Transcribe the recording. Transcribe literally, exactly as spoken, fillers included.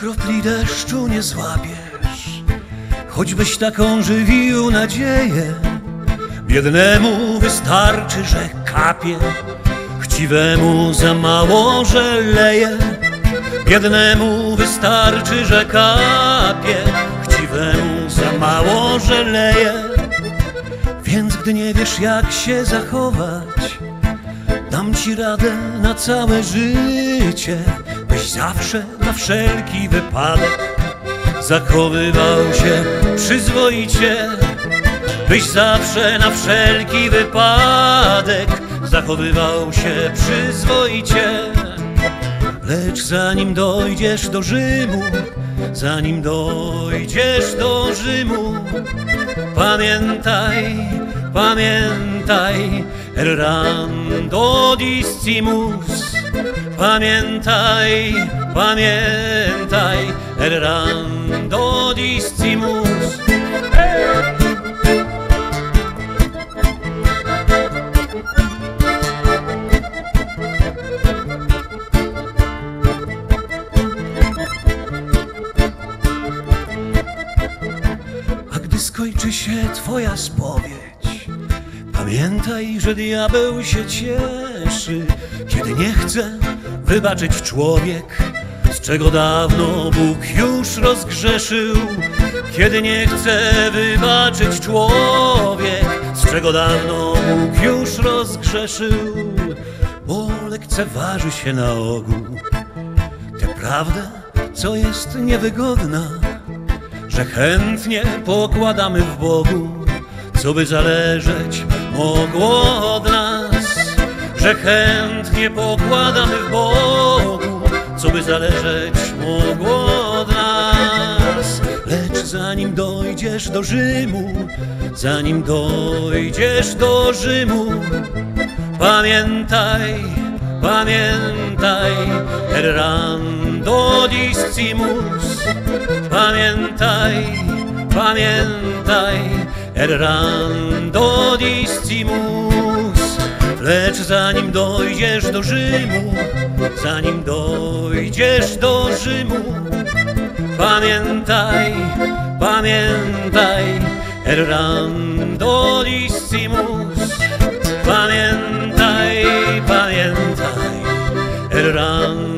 kropli deszczu nie złapiesz, choćbyś taką żywił nadzieję. Biednemu wystarczy, że kapie, chciwemu za mało, że leje. Biednemu wystarczy, że kapie, chciwemu za mało, że leje. Więc gdy nie wiesz, jak się zachować, dam ci radę na całe życie, byś zawsze na wszelki wypadek zachowywał się przyzwoicie. Byś zawsze na wszelki wypadek zachowywał się przyzwoicie. Lecz zanim dojdziesz do Rzymu, zanim dojdziesz do Rzymu, pamiętaj, pamiętaj, errando distimus. Pamiętaj, pamiętaj, errando distimus. A gdy skończy się twoja spowiedź, pamiętaj, że diabeł się cieszy, kiedy nie chce wybaczyć człowiek, z czego dawno Bóg już rozgrzeszył. Kiedy nie chce wybaczyć człowiek, z czego dawno Bóg już rozgrzeszył. Bo lekceważy się na ogół tę prawdę, co jest niewygodna, że chętnie pokładamy w Bogu, co by zależeć mogło od nas. Że chętnie pokładamy w Bogu, co by zależeć mogło od nas. Lecz zanim dojdziesz do Rzymu, zanim dojdziesz do Rzymu, pamiętaj, pamiętaj, errando distimus. Pamiętaj, pamiętaj, errando distimus. Lecz zanim dojdziesz do Rzymu, zanim dojdziesz do Rzymu, pamiętaj, pamiętaj, errando distimus. Pamiętaj, pamiętaj, errando